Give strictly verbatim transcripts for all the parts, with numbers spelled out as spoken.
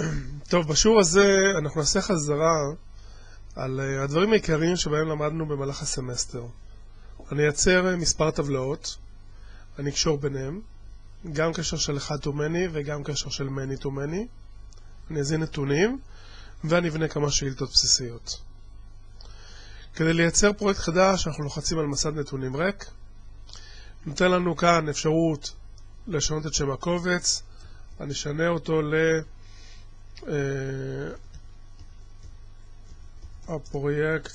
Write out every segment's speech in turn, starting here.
טוב, בשיעור הזה אנחנו נעשה חזרה על הדברים העיקריים שבהם למדנו במהלך הסמסטר. אני אייצר מספר טבלאות, אני אקשור ביניהם, גם קשר של אחד to many וגם קשר של many to many. אני אזין נתונים ואני אבנה כמה שאילתות בסיסיות. כדי לייצר פרויקט חדש אנחנו לוחצים על מסד נתונים ריק. נותן לנו כאן אפשרות לשנות את שם הקובץ. אני אשנה אותו ל אה, הפרויקט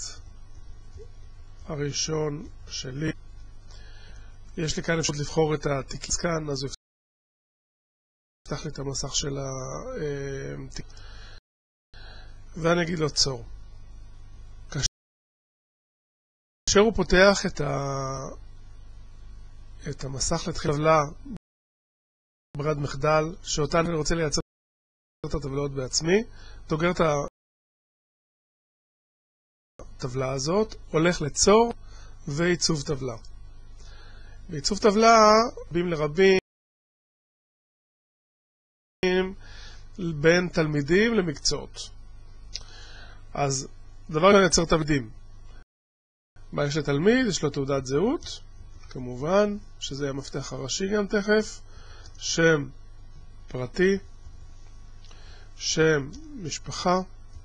הראשון שלי. יש לי כאן אפשרות לבחור את התיק כאן, אז הוא יפתח לי את המסך של התיק. ואני אגיד לו צור. כאשר הוא פותח את, ה... את המסך להתחיל טבלה ברירת מחדל, שאותה אני רוצה לייצר את הטבלאות בעצמי, דוגר את הטבלה הזאת, הולך לצור ועיצוב טבלה. בעיצוב טבלה, רבים לרבים, בין תלמידים למקצועות. אז דבר כאן ייצר תלמידים. מה יש לתלמיד? יש לו תעודת זהות, כמובן, שזה המפתח הראשי גם תכף, שם פרטי, שם משפחה,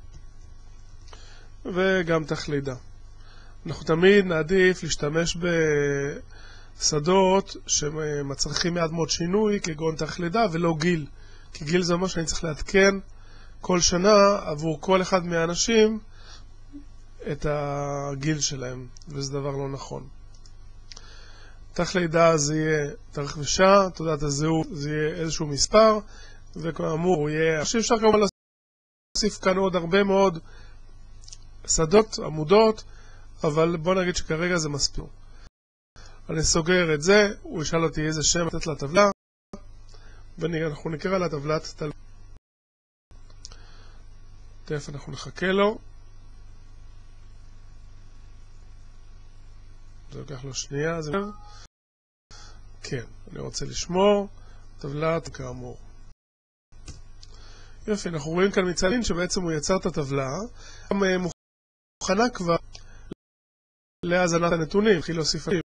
וגם תחלידה. אנחנו תמיד נעדיף להשתמש בשדות שמצריכים מעט מאוד שינוי, כגון תחלידה ולא גיל. כי גיל זה אומר שאני צריך לעדכן כל שנה עבור כל אחד מהאנשים את הגיל שלהם, וזה דבר לא נכון. תחלידה זה יהיה תאריך ושעה, תעודת הזהות זה יהיה איזשהו מספר, וכאמור הוא יהיה... שאפשר כמובן להוסיף כאן עוד הרבה מאוד שדות, עמודות, אבל בוא נגיד שכרגע זה מספיק. אני סוגר את זה, הוא ישאל אותי איזה שם לתת לטבלה, ואנחנו נקרא לה טבלת תלמיד. תכף אנחנו נחכה לו. זה לוקח לו שנייה, זה... כן, אני רוצה לשמור טבלת כאמור. יופי, אנחנו רואים כאן מצלין שבעצם הוא יצר את הטבלה, מוכנה כבר להזנת הנתונים, התחיל להוסיף עליהם.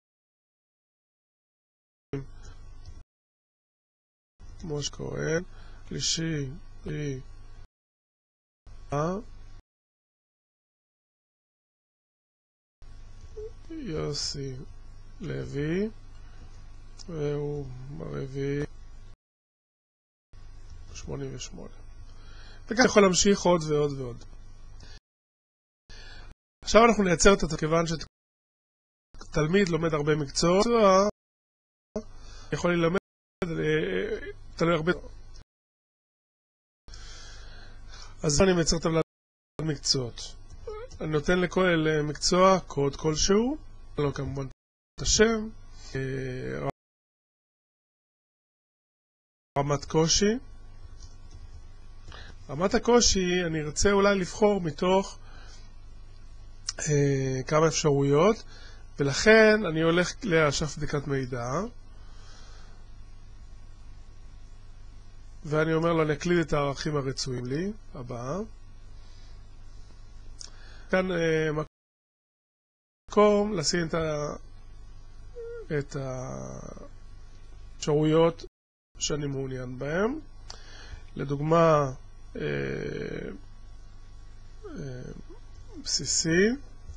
מוש כהן, שלישי, היא, יוסי לוי, והוא ברביעי שמונים ושמונה. וכך יכול להמשיך עוד ועוד ועוד. עכשיו אנחנו נייצר את זה, כיוון שתלמיד לומד הרבה מקצועות, יכול ללמד תלוי הרבה. אז אני מייצר טבלת מקצועות. אני נותן לכל מקצוע קוד כלשהו, לא כמובן את השם, רמת קושי. רמת הקושי אני ארצה אולי לבחור מתוך אה, כמה אפשרויות, ולכן אני הולך לאשף בדיקת מידע, ואני אומר לו אני אקליד את הערכים הרצויים לי, הבאה. כאן אה, מקום לשים את, ה, את האפשרויות שאני מעוניין בהם. לדוגמה, אה, אה, בסיסי,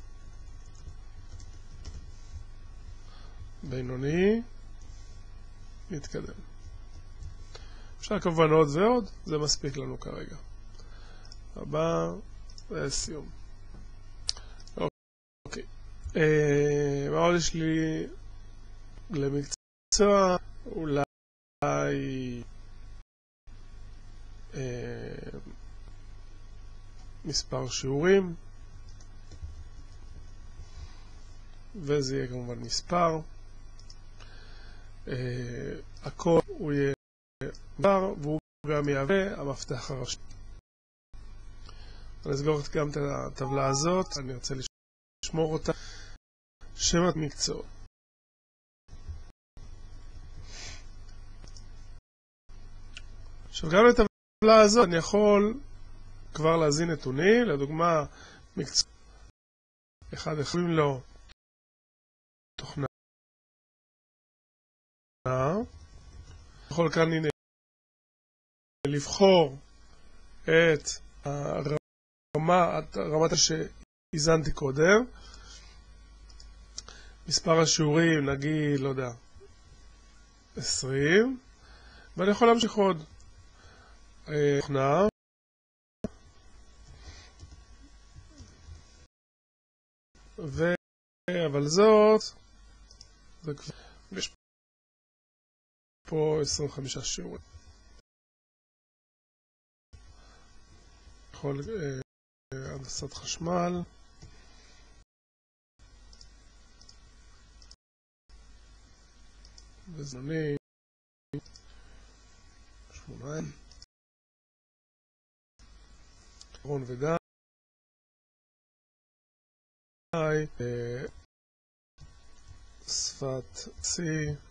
בינוני, נתקדם. אפשר כמובן עוד ועוד, זה מספיק לנו כרגע. הבא, זה סיום. אוקיי. אה, מה עוד יש לי למקצוע? אולי אה, מספר שיעורים, וזה יהיה כמובן מספר. אה, הכל הוא יהיה מספר, והוא גם יהווה המפתח הראשי. אני אסגור גם את הטבלה הזאת, אני רוצה לשמור אותה. שם המקצוע. עכשיו גם לטבלה בטבלה הזאת אני יכול כבר להזין נתונים, לדוגמה מקצוע אחד יכולים לו תוכנה, יכול כאן הנה לבחור את הרמה, רמת שהזנתי קודם, מספר השיעורים נגיד, לא יודע, עשרים, ואני יכול להמשיך עוד תוכנה, ו... אבל זאת, יש פה עשרים וחמישה שיעורים. יכול הנדסת חשמל, וזמני, שמונה, רון ודאי, שפת C,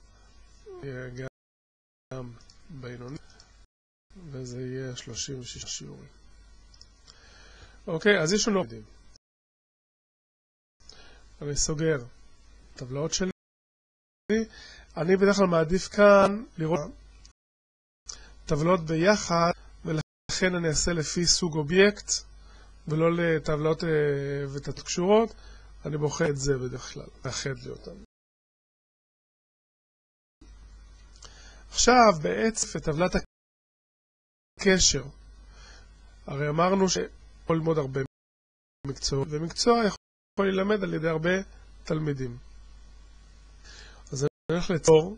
גם בינוני, וזה יהיה שלושים ושישה שיעורים. אוקיי, אז יש לנו עובדים. אני סוגר טבלאות שלי. אני בדרך כלל מעדיף כאן לראות טבלאות ביחד, ולכן אני אעשה לפי סוג אובייקט, ולא לטבלאות ותת קשורות. אני בוחר את זה בדרך כלל, מאחד לי אותם. עכשיו בעצם את טבלת הקשר. הרי אמרנו שיכול ללמוד הרבה מקצוע, ומקצוע יכול ללמד על ידי הרבה תלמידים. אז אני הולך ליצור,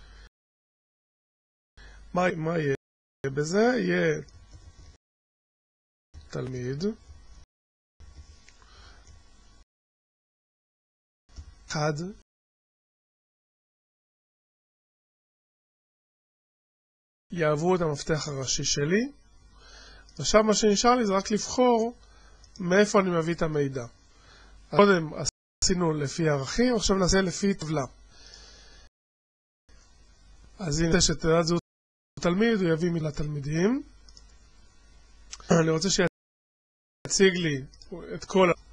מה, מה יהיה בזה? יהיה תלמיד, אחד, יעברו את המפתח הראשי שלי, עכשיו מה שנשאר לי זה רק לבחור מאיפה אני מביא את המידע. קודם עשינו לפי ערכים, עכשיו נעשה לפי טבלה. אז הנה שתדעת זהות תלמיד, הוא יביא מילה תלמידים. אני רוצה שיציג לי את כל ה...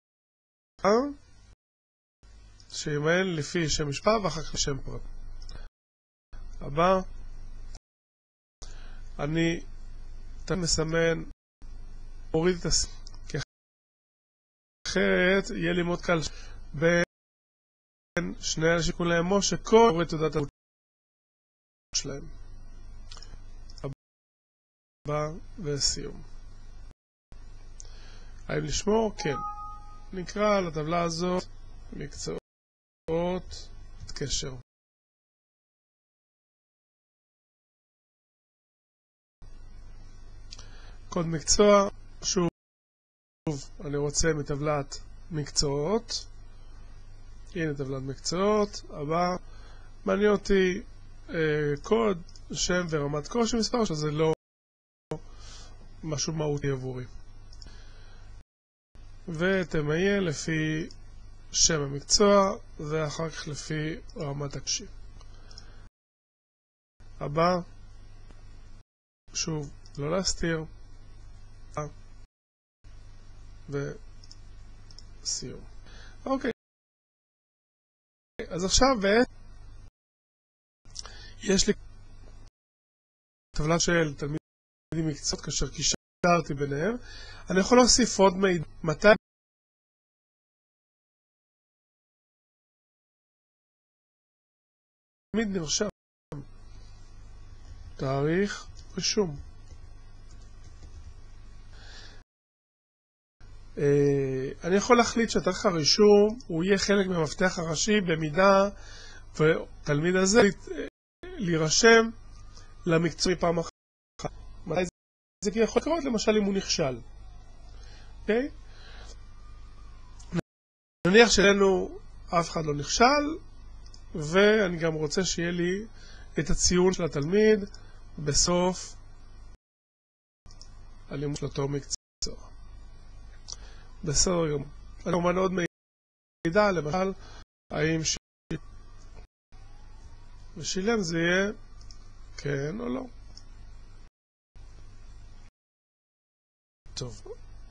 שימייל לפי שם משפחה ואחר כך שם פרט. הבא, אני מסמן, מוריד את הס... כי אחרת יהיה לי מאוד קל בין שני אנשים כולם משה, כל מוריד תעודת הזהות שלהם. הבא וסיום. האם לשמור? כן. נקרא לטבלה הזאת מקצועות קשר. קוד מקצוע, שוב, אני רוצה מטבלת מקצועות. הנה טבלת מקצועות. הבא, מעניין אותי אה, קוד, שם ורמת קושי מספר, שזה לא משהו מהותי עבורי. ותמייל לפי שם המקצוע, ואחר כך לפי רמת הקושי. הבא, שוב, לא להסתיר. וסיום. אוקיי. אז עכשיו בעצם יש לי טבלה של תלמידים מקצועות כאשר קישרתי ביניהם. אני יכול להוסיף עוד מידע. מתי תמיד נרשם תאריך רישום. אני יכול להחליט שתאריך הרישום הוא יהיה חלק מהמפתח הראשי במידה ותלמיד הזה להירשם למקצוע פעם אחת. מתי זה יכול לקרות? למשל אם הוא נכשל. אוקיי? נניח שלנו אף אחד לא נכשל, ואני גם רוצה שיהיה לי את הציון של התלמיד בסוף הלימוד של אותו מקצוע. בסדר גמור. אני כמובן עוד מידע, למשל, האם שילם ושילם זה יהיה כן או לא. טוב.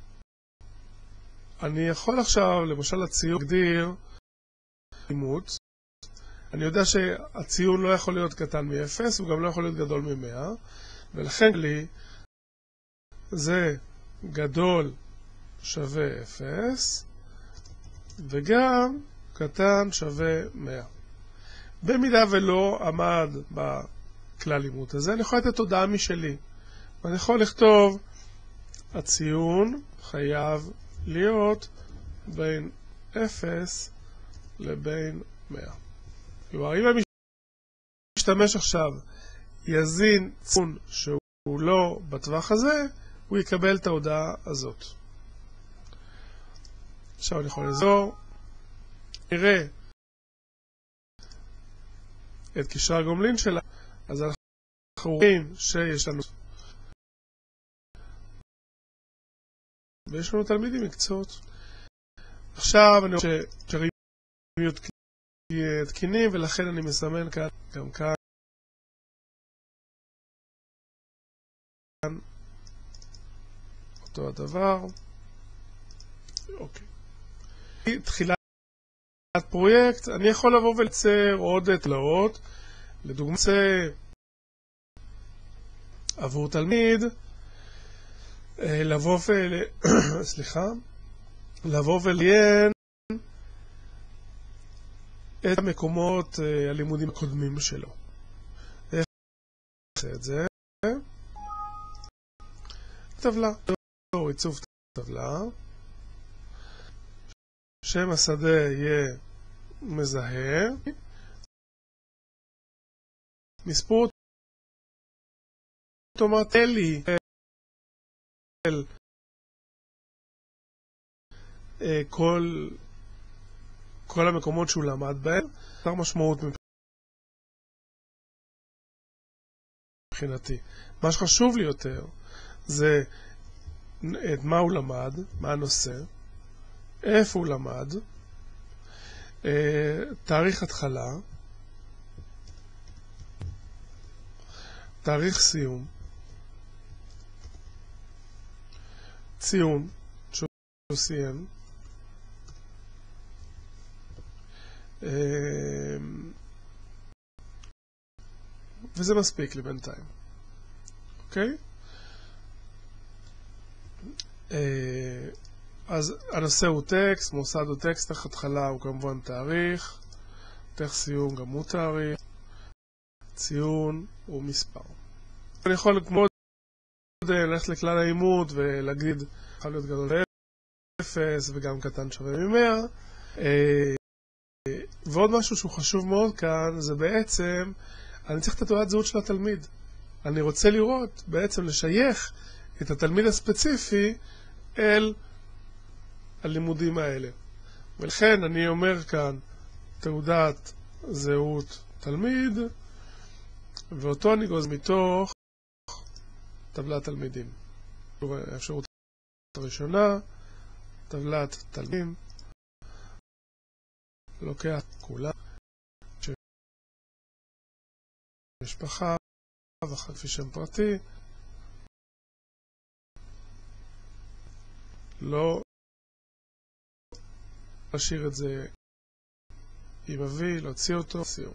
אני יכול עכשיו, למשל הציון, להגדיר אימות. אני יודע שהציון לא יכול להיות קטן מ-אפס, הוא גם לא יכול להיות גדול מ-מאה, ולכן לי זה גדול שווה אפס, וגם קטן שווה מאה. במידה ולא עמד בכלל אימות הזה, אני יכול לתת הודעה משלי. אני יכול לכתוב, הציון חייב להיות בין אפס לבין מאה. כלומר, אם המשתמש עכשיו יזין ציון שהוא לא בטווח הזה, הוא יקבל את ההודעה הזאת. עכשיו אני יכול לזור, נראה את קשרי הגומלין שלה, אז אנחנו רואים שיש לנו ויש לנו תלמידים מקצועות. עכשיו אני רואה שקשרים יהיו תקינים, ולכן אני מסמן כאן, גם כאן אותו הדבר. אוקיי. תחילת פרויקט, אני יכול לבוא ולייצר עוד תלאות, לדוגמה עבור תלמיד, לבוא ול... סליחה, לבוא ולעיין את המקומות הלימודים הקודמים שלו. איך נעשה את זה? טבלה, או עיצוב טבלה, שם השדה יהיה מזהה, מספור אוטומטי אל כל כל המקומות שהוא למד בהם, יותר משמעות מבחינתי. מה שחשוב לי יותר זה את מה הוא למד, מה הנושא, איפה הוא למד, תאריך התחלה, תאריך סיום, ציון שהוא סיים, וזה מספיק לי בינתיים. אוקיי? אז הנושא הוא טקסט, מוסד הוא טקסט, תחת התחלה הוא כמובן תאריך, תאריך סיום גם הוא תאריך, ציון הוא מספר. אני יכול כמו ללכת לכלל האימות ולהגיד יכול להיות גדול אפס וגם קטן שווה ממאה. ועוד משהו שהוא חשוב מאוד כאן זה בעצם אני צריך את תעודת זהות של התלמיד. אני רוצה לראות בעצם לשייך את התלמיד הספציפי אל הלימודים האלה. ולכן אני אומר כאן תעודת זהות תלמיד, ואותו אני גוזר מתוך טבלת תלמידים. האפשרות הראשונה, טבלת תלמידים, לוקח כולה, משפחה, ואחר כפי שם פרטי, לא להשאיר את זה עם אבי, להוציא אותו, סיום.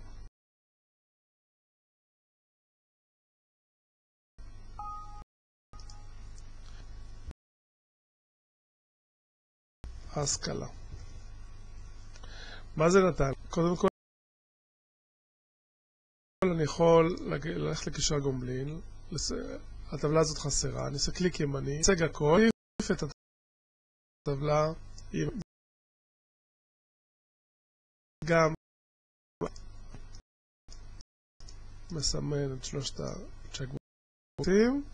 ההשכלה. מה זה נתן? קודם כל, אני יכול ללכת לקשר גומלין, הטבלה הזאת חסרה, אני עושה קליק ימני, אצג הכל, אוסיף את הטבלה, גם מסמן את שלושת הצ'ק בוקסים,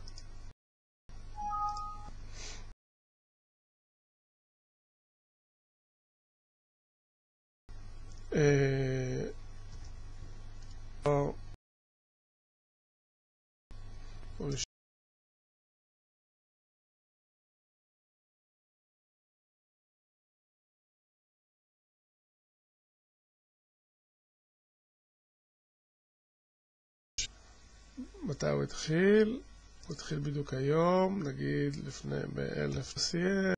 מתי הוא התחיל? הוא התחיל בדיוק היום, נגיד לפני באלף סיים.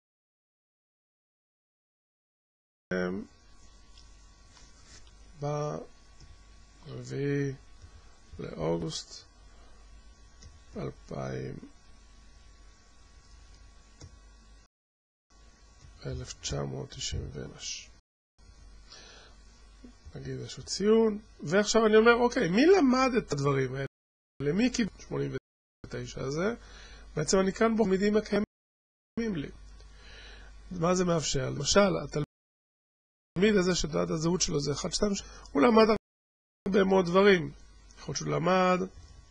ברביעי לאוגוסט אלפיים אלף תשע מאות תשעים ושש. נגיד איזשהו ציון, ועכשיו אני אומר, אוקיי, מי למד את הדברים האלה? למי קיבל שמונים ותשע הזה? בעצם אני כאן בו תלמידים הקיימים לי. מה זה מאפשר? למשל, התלמיד הזה שתעודת הזהות שלו זה אחת, שתיים, הוא למד הרבה מאוד דברים. יכול להיות שהוא למד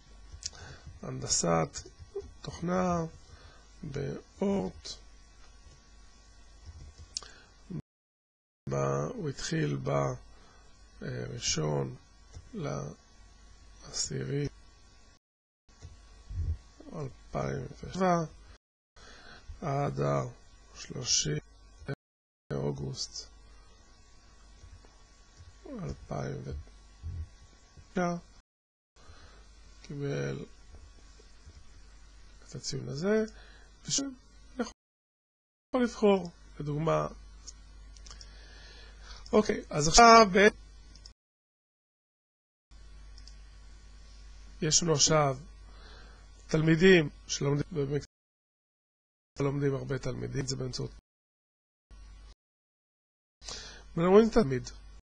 הנדסת תוכנה באורט. הוא התחיל בראשון לעשירי אלפיים ושבע עד השלושים לאוגוסט אלפיים ותשע, קיבל את הציון הזה, ושאני יכול לבחור, לדוגמה. אוקיי, אז עכשיו יש לנו עכשיו תלמידים שלומדים, במקצוע לומדים הרבה תלמידים, זה באמצעות מלמדים תלמיד.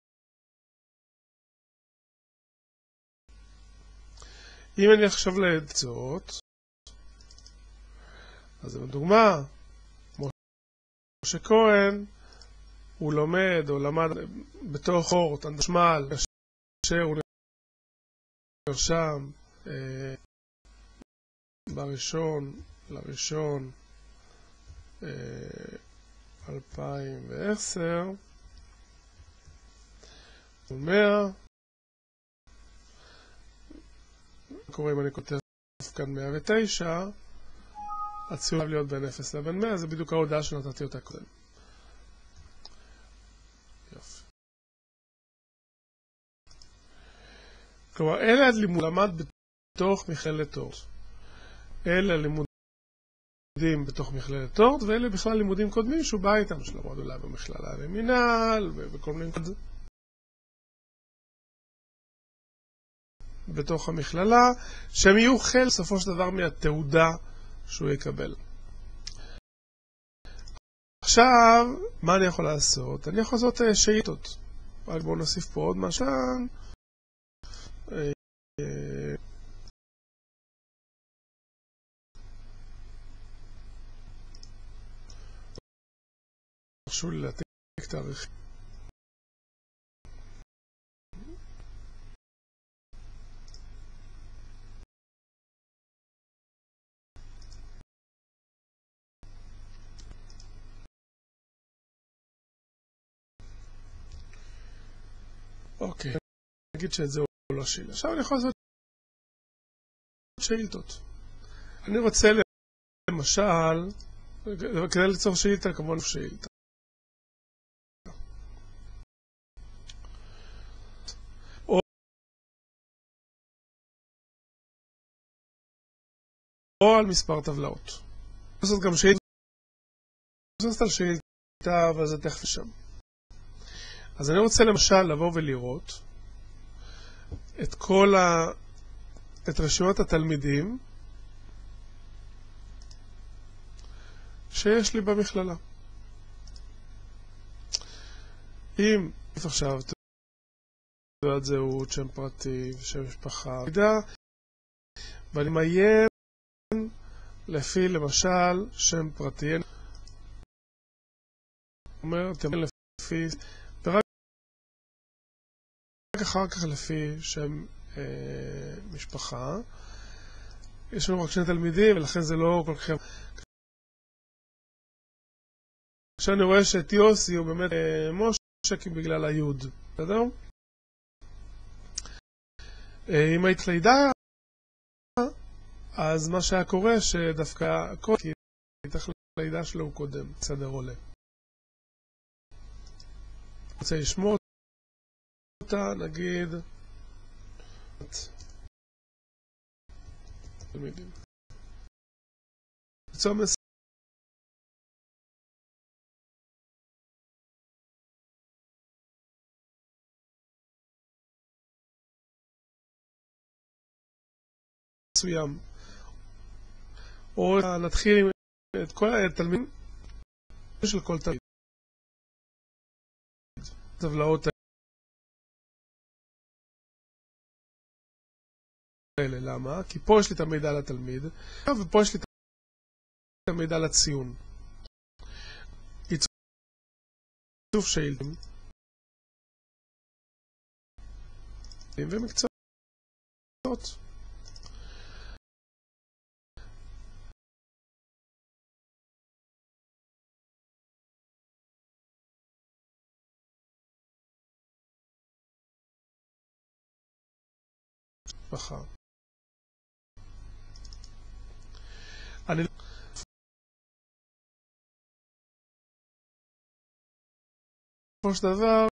אם אני עכשיו לעצות, אז לדוגמה, משה כהן, הוא לומד או למד בתוך אורט, חשמל, כאשר הוא נרשם אה, בראשון לראשון אה, אלפיים ועשר, הוא מאה, קוראים אני כותב כאן מאה ותשע, הציון חייב להיות בין אפס לבין מאה, זה בדיוק ההודעה שנתתי אותה קודם. יופי. כלומר, אלה הלימוד למד בתוך מכללת אורט. אלה לימודים בתוך מכללת אורט, ואלה בכלל לימודים קודמים שהוא בא איתם, שלמד אולי במכללה למינהל, ובכל מיני קודמים. בתוך המכללה, שהם יהיו חלק בסופו של דבר מהתעודה שהוא יקבל. עכשיו, מה אני יכול לעשות? אני יכול לעשות שאילתות. רק בואו נוסיף פה עוד משהו. תרשו לי להעתיק תאריך. אוקיי, נגיד שאת זה הוא לא שאלה. עכשיו אני יכול לעשות שאילתות. אני רוצה למשל, כדי ליצור שאילתה, כמובן שאילתה. או, או על מספר טבלאות. לעשות גם שאילתה, לעשות על שאילתה, אבל זה תכף שם. אז אני רוצה למשל לבוא ולראות את כל ה... את רשימת התלמידים שיש לי במכללה. אם עכשיו תעודת זהות, שם פרטי ושם משפחה, ואני מעיין לפי למשל שם פרטי, אומר תמיין לפי, ורק אחר כך לפי שם אה, משפחה. יש לנו רק שני תלמידים ולכן זה לא כל כך... כשאני רואה שאת יוסי הוא באמת אה, משה כי בגלל היוד, בסדר? אה, אם היית לידה, אז מה שהיה קורה שדווקא הכל, כי איתך לידה שלו הוא קודם, סדר עולה. רוצה לשמור אותה, נגיד תלמידים. מקצוע מסוים, או נתחיל עם את כל התלמידים של כל תלמיד. טבלאות האלה, למה? כי פה יש לי את המידע על התלמיד, ופה יש לי את המידע על הציון. עיצוב שאילתות ומקצועות. מחר. אני בסופו של דבר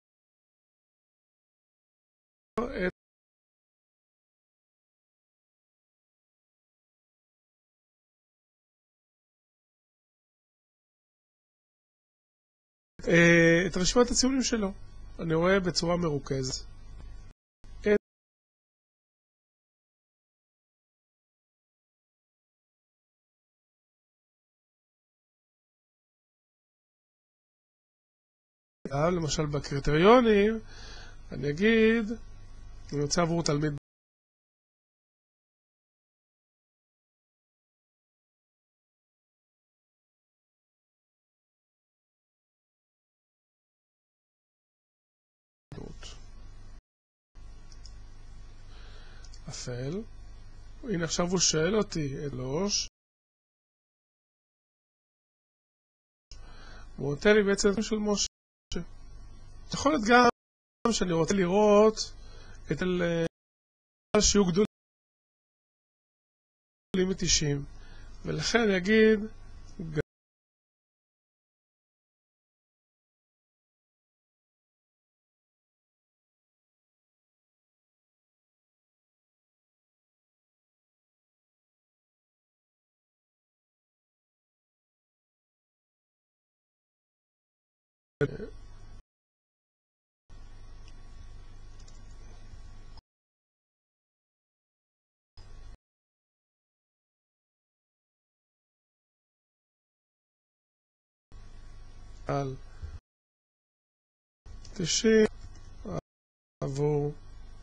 את את רשימת הציונים שלו. אני רואה בצורה מרוכזת את למשל בקריטריונים אני אגיד אני רוצה עבור תלמיד אפל. הנה עכשיו הוא שואל אותי אלוש, הוא נותן לי בעצם של משה. יכול להיות גם שאני רוצה לראות את אלה שיהיו גדולים מ-תשעים, ולכן אני אגיד על תשעים עבור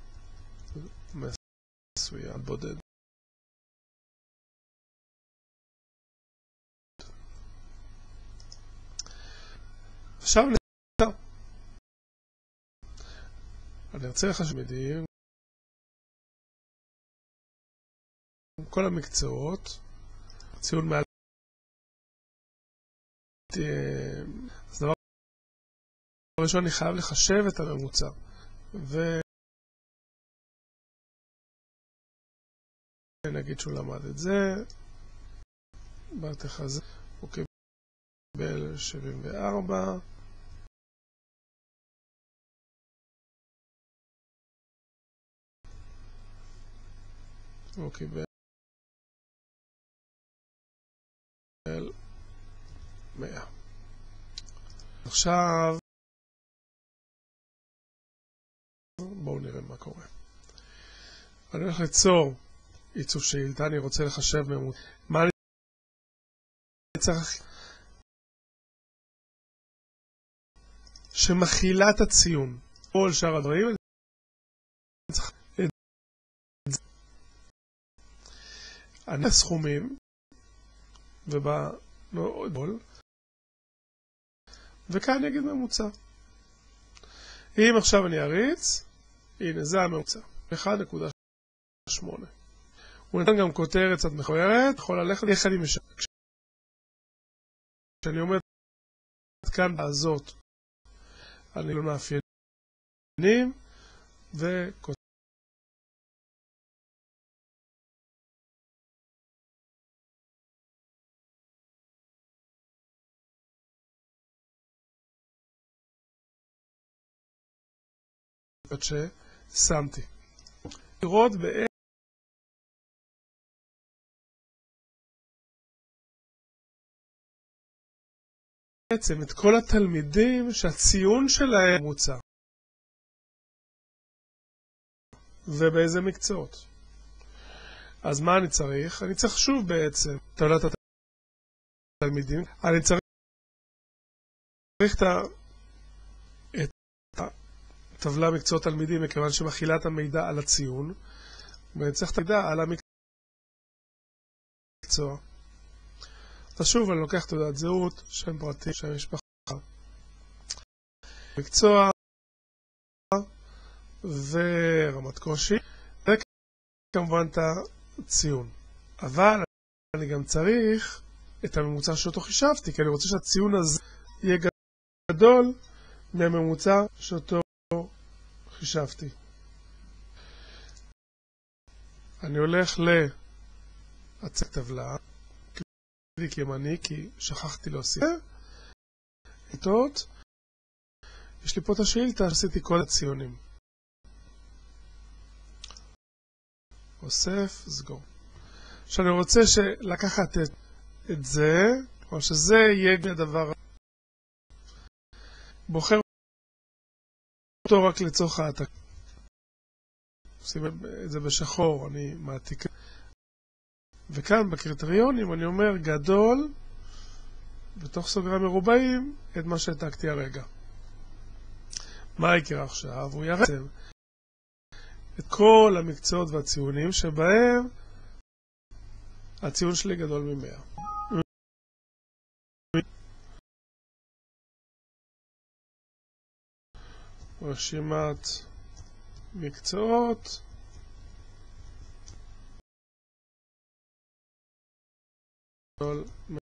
מסוים בודד. עכשיו נצא. אני ארצה לך שמדים כל המקצועות, ציון מעל. אז דבר ראשון אני חייב לחשב את הממוצע, ונגיד שהוא למד את זה, בתחזה הוא קיבל שבעים וארבע, הוא קיבל מאה. עכשיו בואו נראה מה קורה. אני הולך ליצור עיצוב שאילתה, אני רוצה לחשב ממוצע. מה אני צריך? שמכילה את הציון. כל שאר הדברים אני צריך את זה. אני הסכומים ובא מאוד בול וכאן אני אגיד ממוצע. אם עכשיו אני אריץ, הנה זה הממוצע, אחד נקודה שמונה. הוא נתן גם כותרת קצת מכוערת, יכול ללכת איך אני משנה. כשאני עומד כאן הזאת, אני לא מאפיינים וכותרת. ששמתי. לראות באיזה בעצם את כל התלמידים שהציון שלהם מוצע. ובאיזה מקצועות. אז מה אני צריך? אני צריך שוב בעצם טבלת התלמידים. אני צריך את הטבלה מקצועות תלמידים מכיוון שמכילה את המידע על הציון. ואני צריך את המידע על המקצוע. אז שוב אני לוקח תעודת זהות, שם פרטי, שם משפחה. מקצוע ורמת קושי. וכמובן את הציון. אבל אני גם צריך את הממוצע שאותו חישבתי, כי אני רוצה שהציון הזה יהיה גדול מהממוצע שאותו חישבתי. אני הולך להצג טבלה, קליק ימני, כי שכחתי להוסיף. איתות, יש לי פה את השאילתה, עשיתי כל הציונים. אוסף, סגור. עכשיו אני רוצה לקחת את, את זה, או שזה יהיה הדבר, בוחר אותו רק לצורך העתק. עושים את זה בשחור, אני מעתיק. וכאן בקריטריונים אני אומר גדול, בתוך סוגריים מרובעים, את מה שהעתקתי הרגע. מה יקרה עכשיו? הוא יראה את כל המקצועות והציונים שבהם הציון שלי גדול ממאה. רשימת מקצועות גדול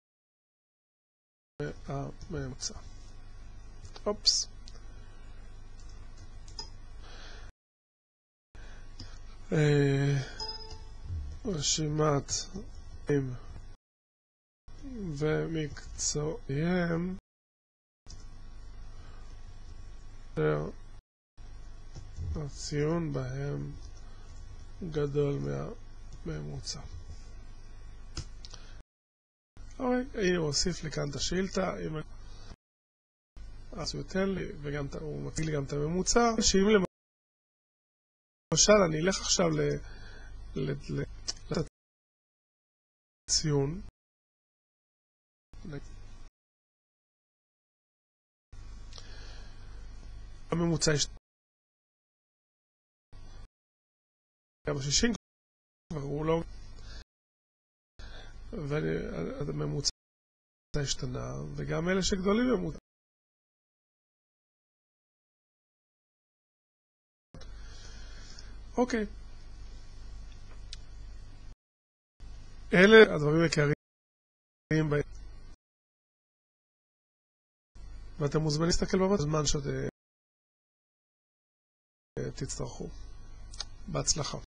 מהממוצע. אופס. רשימת ומקצועיהם הציון בהם גדול מהממוצע. הנה הוא הוסיף לי כאן את השאילתה, אז הוא ייתן לי וגם הוא מציג לי גם את הממוצע, שאם למשל אני אלך עכשיו לציון, הממוצע יש גם ב-שישים כבר הוא לא, והממוצע השתנה, וגם אלה שגדולים ממוצע. אוקיי. אלה הדברים העיקריים בהם. ואתם מוזמנים להסתכל בזמן שתצטרכו. בהצלחה.